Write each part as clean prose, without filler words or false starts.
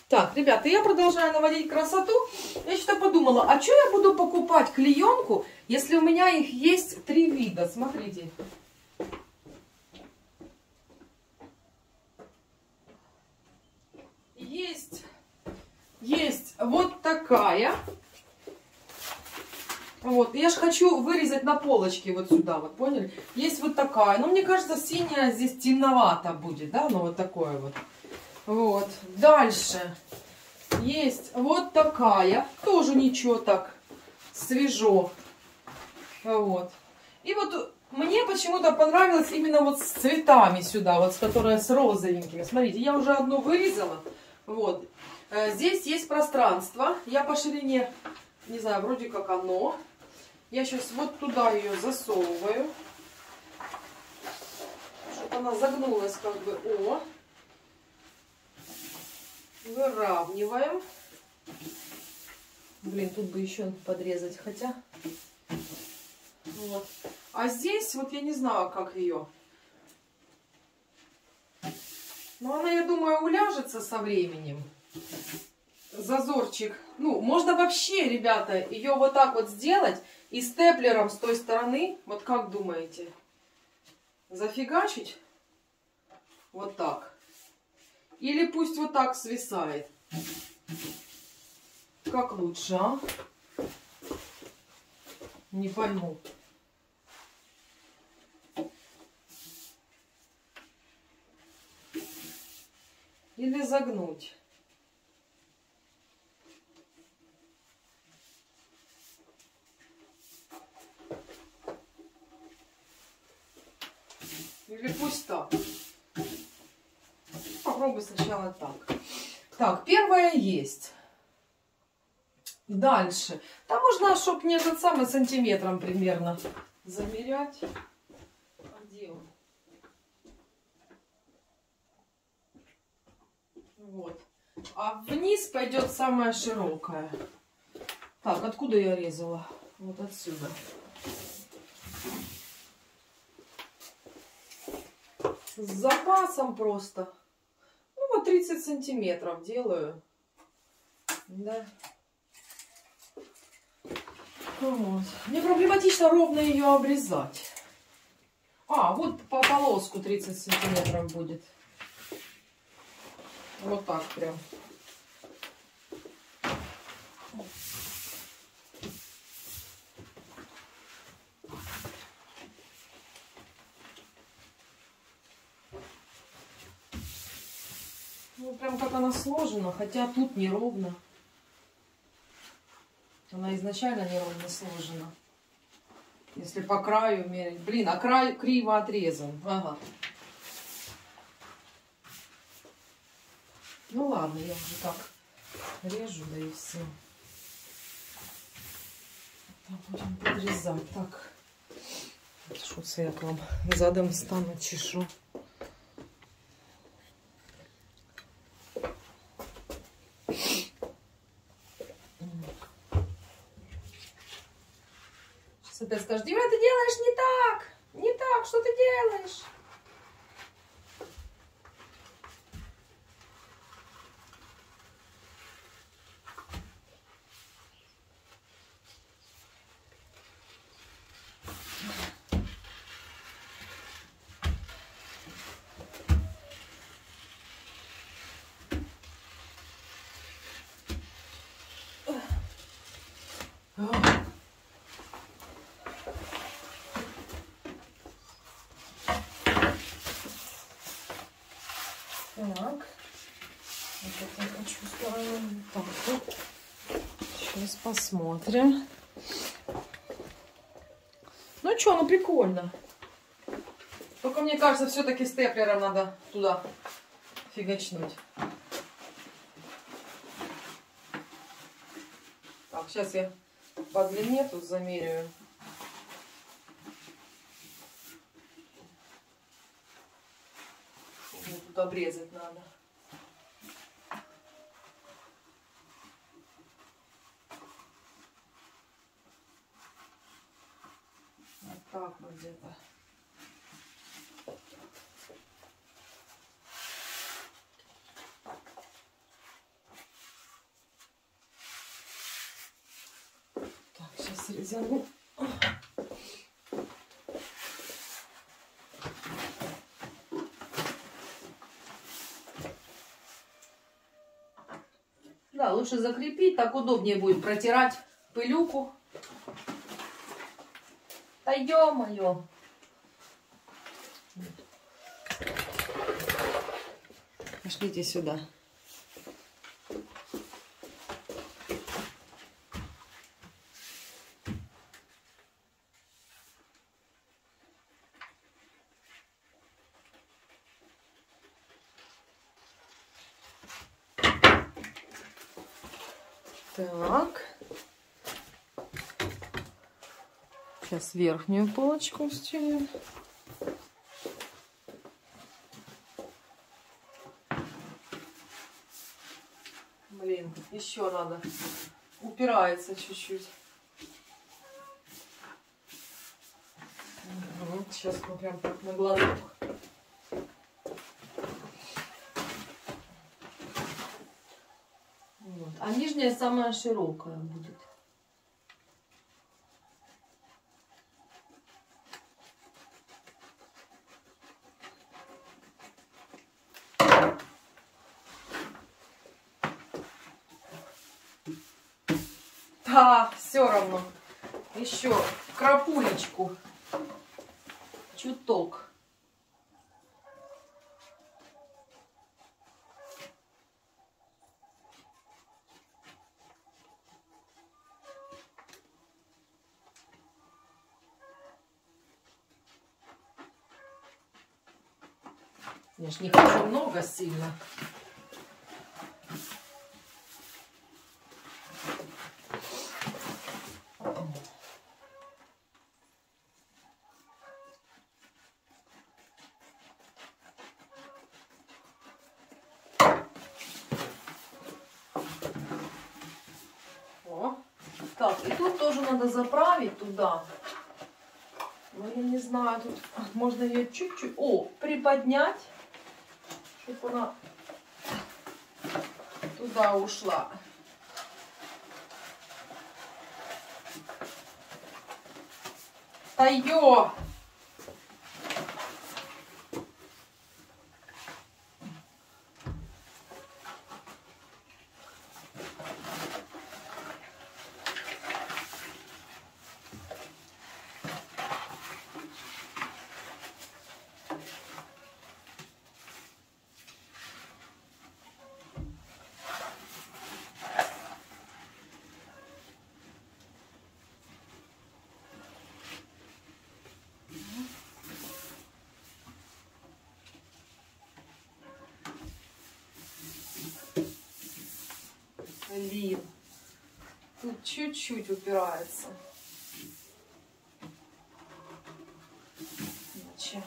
Так, ребята, я продолжаю наводить красоту. Я что-то подумала, а что я буду покупать клеенку, если у меня их есть 3 вида? Смотрите. Есть вот такая. Вот, я же хочу вырезать на полочке вот сюда, вот, поняли? Есть вот такая. Но мне кажется, синяя здесь темновато будет, да? Ну, вот такое вот. Вот. Дальше. Есть вот такая. Тоже ничего так. Свежо. Вот. И вот мне почему-то понравилось именно вот с цветами сюда. Вот с которой с розовенькими. Смотрите, я уже одну вырезала. Вот. Здесь есть пространство. Я по ширине, не знаю, вроде как оно. Я сейчас вот туда ее засовываю. Чтобы она загнулась как бы. О. Выравниваем. Блин, тут бы еще подрезать, хотя. Вот. А здесь вот я не знаю, как ее. Но она, я думаю, уляжется со временем. Зазорчик. Ну, можно вообще, ребята, ее вот так вот сделать и степлером с той стороны, вот как думаете, зафигачить вот так. Или пусть вот так свисает. Как лучше, а? Не пойму. Или загнуть. Или пусть так. Попробуй сначала так. Так, первое есть. Дальше. Там можно, чтобы не этот самый сантиметром примерно замерять. А где он? Вот. А вниз пойдет самая широкая. Так, откуда я резала? Вот отсюда. С запасом просто. Ну, вот 30 сантиметров делаю. Да. Вот. Мне проблематично ровно ее обрезать. А, вот по полоску 30 сантиметров будет. Вот так прям. Ну, прям как она сложена, хотя тут неровно. Она изначально неровно сложена. Если по краю мерить. Блин, а край криво отрезан. Ага. Ну ладно, я уже так режу, да и все. Будем подрезать. Так. Что це я к вам задом стану чешу. Сейчас опять скажешь, Дима, ты делаешь не так. Не так, что ты делаешь? Так, вот это я хочу ставить. Так, вот. Сейчас посмотрим. Ну что, ну прикольно. Только мне кажется, все-таки степлером надо туда фигачнуть. Так, сейчас я по длине тут замеряю. Мне тут обрезать надо. Вот так вот где-то. резану. Да, лучше закрепить, так удобнее будет протирать пылюку. Да ё-моё! Пошлите сюда. Так. Сейчас верхнюю полочку стелим. Блин, еще надо. Упирается чуть-чуть. Сейчас мы прям так на глазах. Вот. А нижняя самая широкая будет. Да, все равно. Еще крапулечку. Чуток. Я ж не хочу много сильно. О, так, и тут тоже надо заправить туда. Ну, я не знаю, тут можно ее чуть-чуть, приподнять, чтобы она туда ушла. Ай-ё! Блин, тут чуть-чуть упирается. Иначе.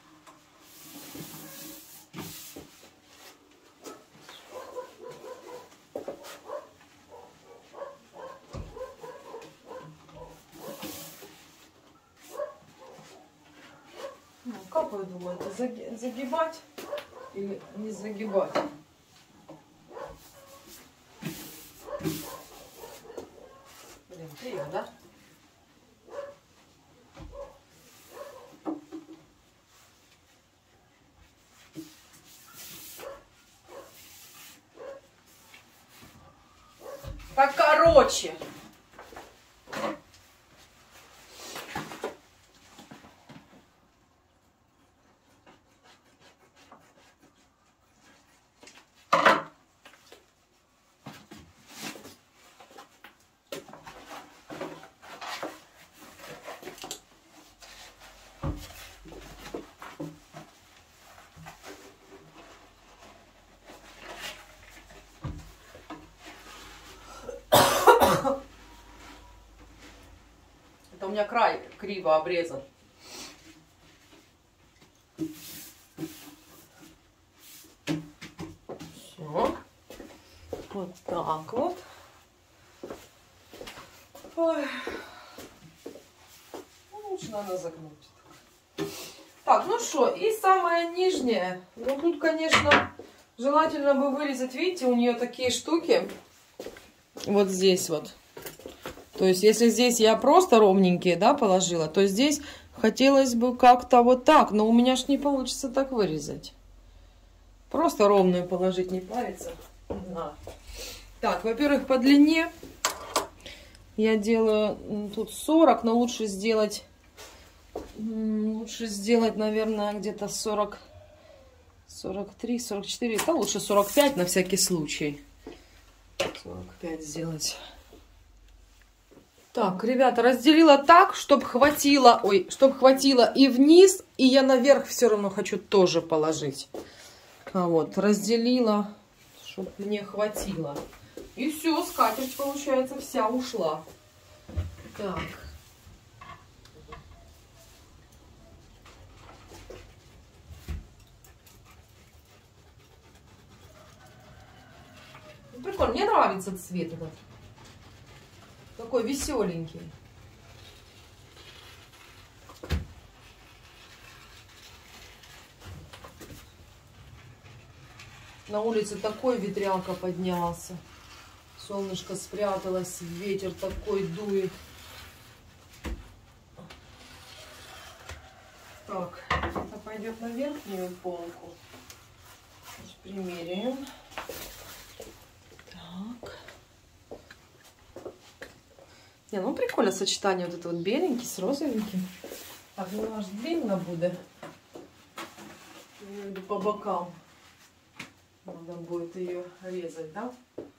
Ну, как вы думаете, загибать или не загибать? Блин, криво, да? Так, короче. Это у меня край криво обрезан. Все. Вот так вот. Ой. Ну, лучше надо загнуть. Так, ну что, и самое нижнее. Ну, тут, конечно, желательно бы вырезать. Видите, у нее такие штуки. Вот здесь вот. То есть, если здесь я просто ровненькие, да, положила, то здесь хотелось бы как-то вот так. Но у меня ж не получится так вырезать. Просто ровную положить, не париться. Да. Так, во-первых, по длине я делаю тут 40, но лучше сделать, наверное, где-то 40, 43, 44, да лучше 45 на всякий случай. 45 сделать. Так, ребята, разделила так, чтобы хватило, и вниз, и я наверх все равно хочу тоже положить. Вот, разделила, чтобы мне хватило. И все, скатерть, получается, вся ушла. Так. Прикольно, мне нравится цвет этот. Такой веселенький. На улице такой ветрянка поднялся. Солнышко спряталось, ветер такой дует. Так, это пойдет на верхнюю полку. Сейчас примеряем. Так. Не, ну прикольно сочетание вот это вот беленький с розовеньким. Так, ну аж длинно будет. По бокам. Надо будет ее резать, да?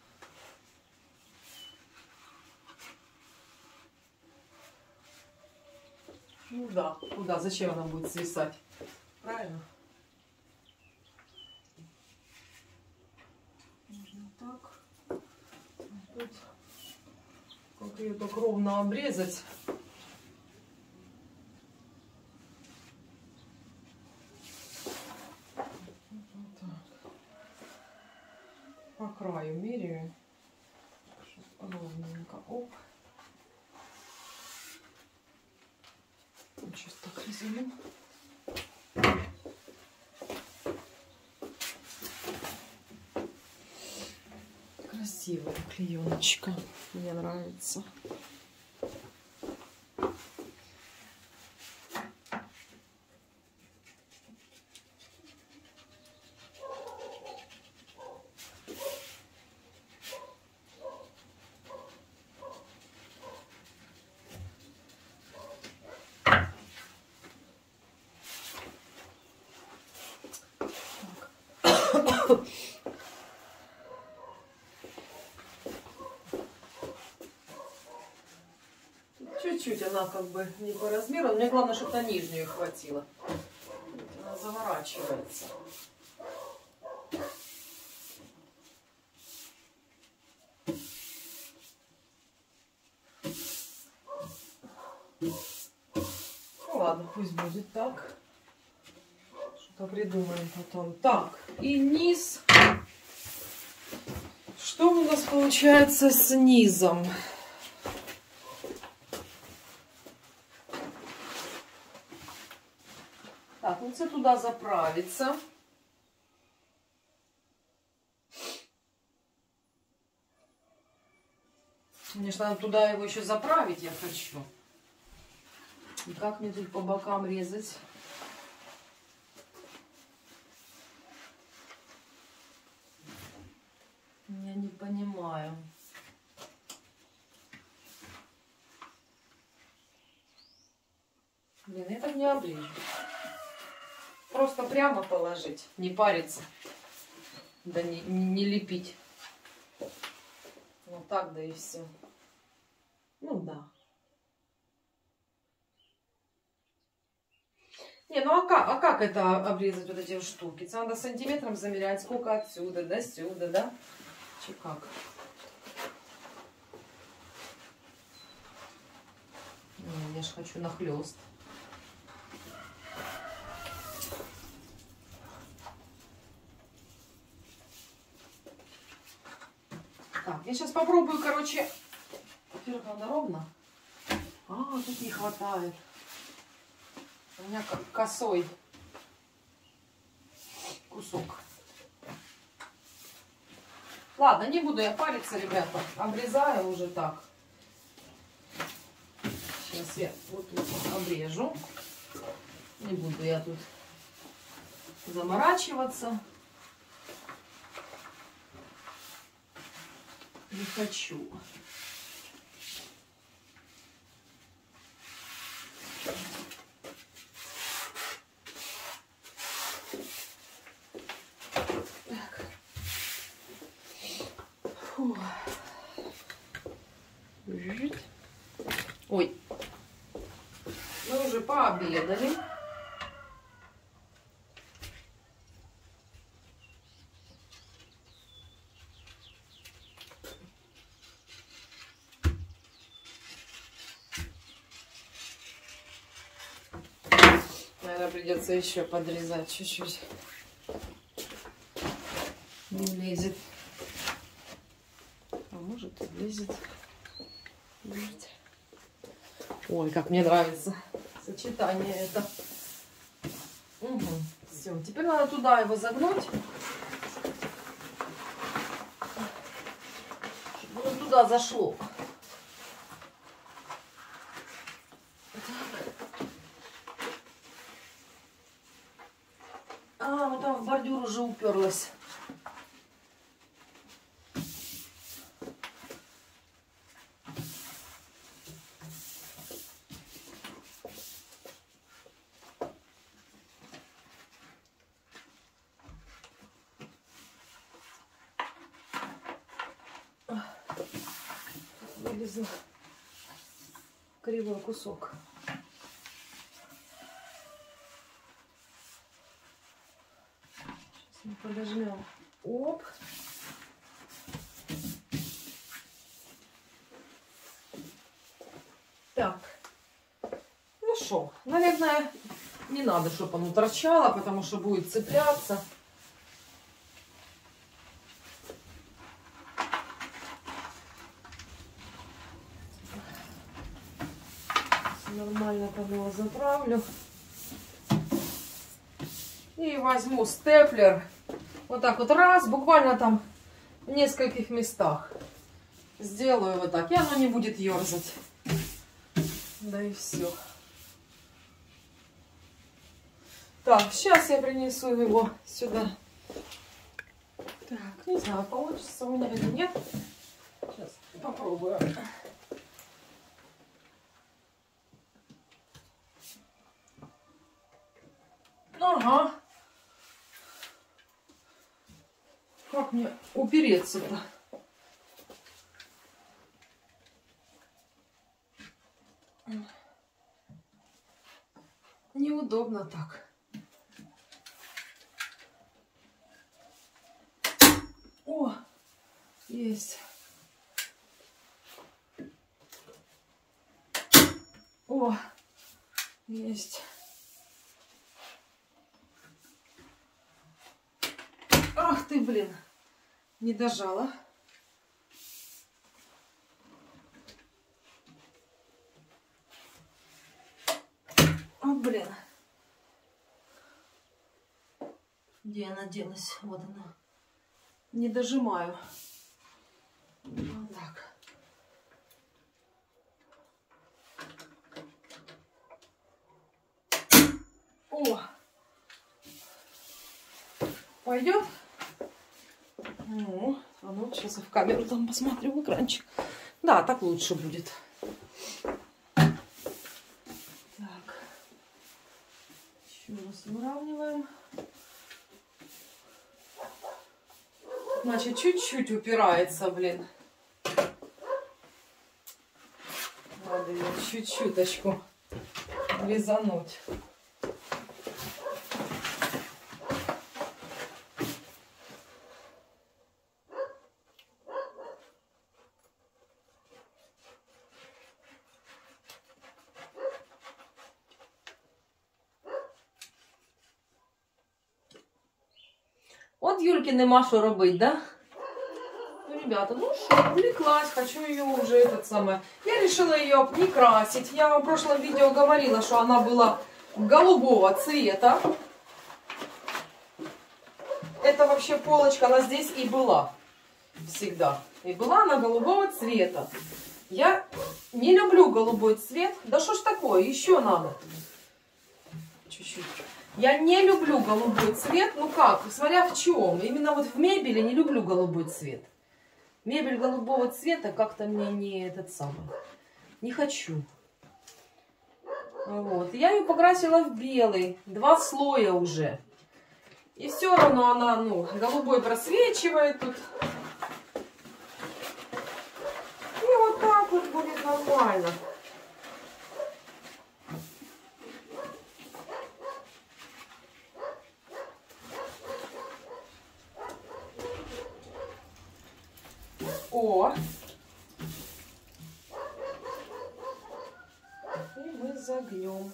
Ну да, куда? Зачем она будет свисать? Правильно? Можно так. Тут как ее так ровно обрезать. По краю меряю. Ровненько. Оп. Сейчас так резану. Красивая клееночка. Мне нравится. Чуть-чуть она как бы не по размеру. Мне главное, чтобы на нижнюю хватило. Она заворачивается. Ну ладно, пусть будет так. Что-то придумаем потом. Так, и низ. Что у нас получается с низом? Так, ну це туда заправиться. Конечно, надо туда его еще заправить, я хочу. И как мне тут по бокам резать? Я не понимаю. Блин, я так не обрежу. Просто прямо положить, не париться, да не лепить. Вот так, да и все. Ну да. Не, ну а как это обрезать вот эти штуки? Надо сантиметром замерять, сколько отсюда до сюда, да? Че как? Я же хочу нахлёст. Так, я сейчас попробую, короче. Во-первых, надо ровно. А, тут не хватает. У меня как косой кусок. Ладно, не буду я париться, ребята. Обрезаю уже так. Сейчас я вот тут обрежу. Не буду я тут заморачиваться. Не хочу. Так. Фу. Ой. Мы уже пообедали. Наверное, придется еще подрезать чуть-чуть. Не влезет. А может и влезет. Видите? Ой, как мне нравится сочетание это. Угу. Все, теперь надо туда его загнуть. Чтобы оно туда зашло. А, вот там в бордюр уже уперлась. Вылезла кривой кусок. Сейчас мы подожмем. Оп. Так. Ну что, наверное, не надо, чтобы оно торчало, потому что будет цепляться. Нормально там его заправлю. И возьму степлер. Вот так вот раз, буквально там в нескольких местах. Сделаю вот так. И оно не будет ерзать. Да и все. Так, сейчас я принесу его сюда. Так, не знаю, получится у меня или нет. Сейчас попробую. Ага. Как мне упереться-то? Неудобно так. О, есть. О, есть. Ах ты, блин, не дожала. О, блин. Где она делась? Вот она. Не дожимаю. Вот так. О! Пойдет? Ну, а ну, сейчас я в камеру там посмотрю, в экранчик. Да, так лучше будет. Так. Еще раз выравниваем. Значит, чуть-чуть упирается, блин. Надо ее чуть-чуточку резануть. От Юльки нема що робити, да? Ну, ребята, ну что, увлеклась, хочу ее уже этот самый. Я решила ее не красить. Я в прошлом видео говорила, что она была голубого цвета. Это вообще полочка, она здесь и была всегда. И была она голубого цвета. Я не люблю голубой цвет. Да что ж такое, еще надо. Чуть-чуть. Я не люблю голубой цвет. Ну как, смотря в чем. Именно вот в мебели не люблю голубой цвет. Мебель голубого цвета как-то мне не этот самый. Не хочу. Вот. Я ее покрасила в белый. 2 слоя уже. И все равно она, ну, голубой просвечивает тут. И вот так вот будет нормально. О! И мы загнем.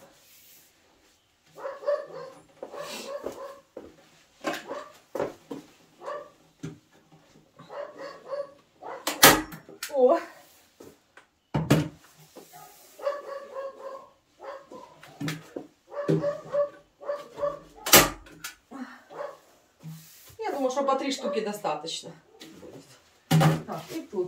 О! Я думаю, что по 3 штуки достаточно будет. Так, и тут.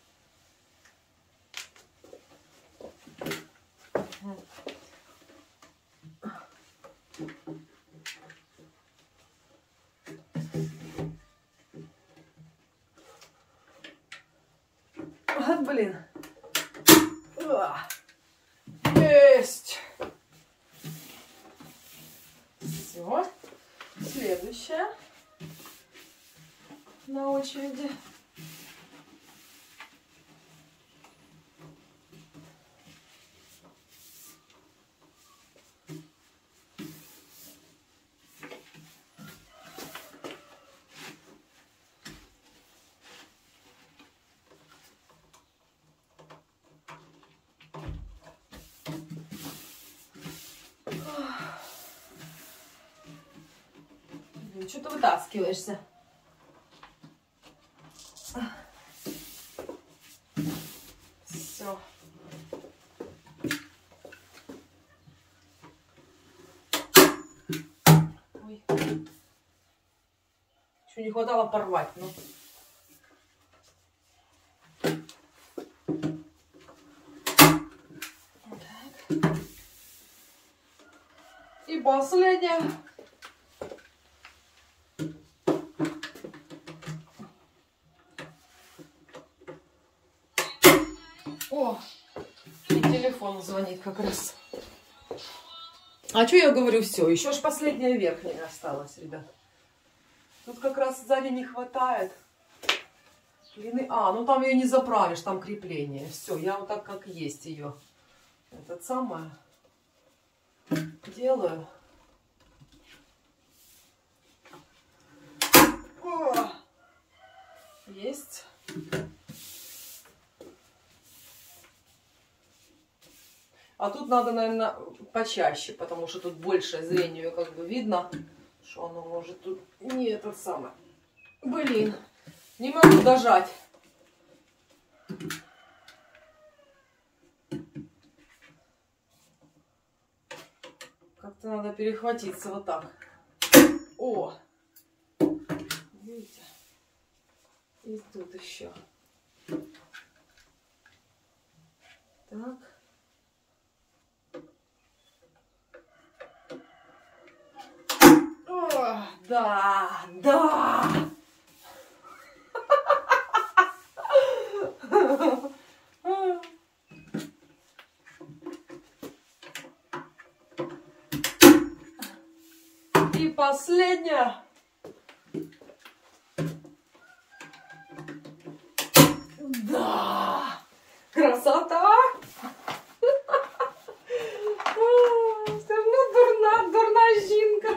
Вот, блин. Есть. Все. Следующая на очереди. Что ты вытаскиваешься? Все. Ой. Еще не хватало порвать, ну. Так. И последняя. О, и телефон звонит как раз. А что я говорю, все, еще ж последняя верхняя осталась, ребят. Тут как раз сзади не хватает длины. А, ну там ее не заправишь, там крепление. Все, я вот так как есть ее. Это самое делаю. О, есть. А тут надо, наверное, почаще, потому что тут больше зрению как бы видно, что оно может тут не этот самый. Блин, не могу дожать. Как-то надо перехватиться вот так. О! Видите? И тут еще. Так. О, да, да. И последняя. Да. Красота. Все равно дурна жінка.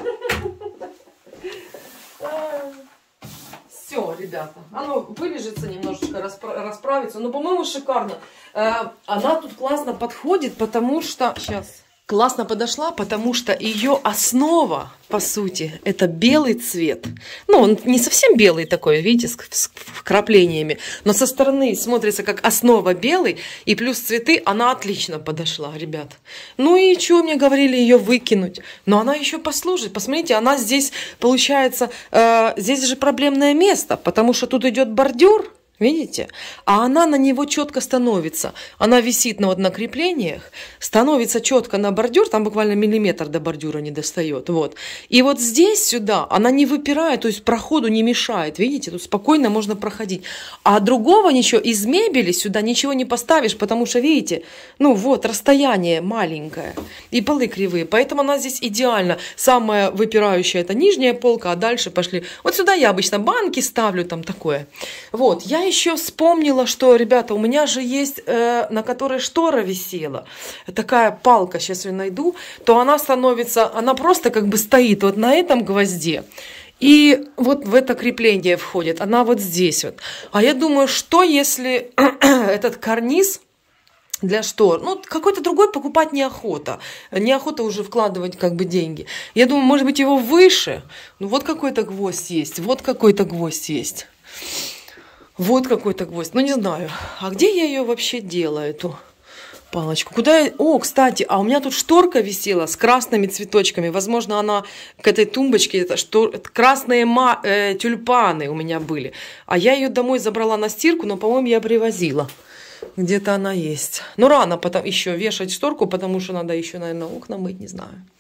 Все, ребята, оно вылежится немножечко, расправится, но, по-моему, шикарно. Она тут классно подходит, потому что... Сейчас. Классно подошла, потому что ее основа, по сути, это белый цвет. Ну, он не совсем белый такой, видите, с вкраплениями, но со стороны смотрится как основа белый, и плюс цветы, она отлично подошла, ребят. Ну и что мне говорили ее выкинуть? Но она еще послужит. Посмотрите, она здесь, получается, здесь же проблемное место, потому что тут идет бордюр. Видите? А она на него четко становится. Она висит на креплениях, становится четко на бордюр, там буквально миллиметр до бордюра не достает. Вот. И вот здесь сюда она не выпирает, то есть проходу не мешает. Видите? Тут спокойно можно проходить. А другого ничего, из мебели сюда ничего не поставишь, потому что, видите, ну вот, расстояние маленькое. И полы кривые. Поэтому она здесь идеально. Самая выпирающая это нижняя полка, а дальше пошли. Вот сюда я обычно банки ставлю, там такое. Вот. Я еще вспомнила, что, ребята, у меня же есть, на которой штора висела, такая палка, сейчас ее найду, то она становится, она просто как бы стоит вот на этом гвозде. И вот в это крепление входит, она вот здесь вот. А я думаю, что если этот карниз для штор, ну, какой-то другой покупать неохота. Неохота уже вкладывать как бы деньги. Я думаю, может быть, его выше. Ну, вот какой-то гвоздь есть, вот какой-то гвоздь есть. Вот какой-то гвоздь. Ну, не знаю. А где я ее вообще делаю, эту палочку? Куда я... О, кстати, а у меня тут шторка висела с красными цветочками. Возможно, она к этой тумбочке... Это красные тюльпаны у меня были. А я ее домой забрала на стирку, но, по-моему, я привозила. Где-то она есть. Ну, рано потом еще вешать шторку, потому что надо еще, наверное, окна мыть, не знаю.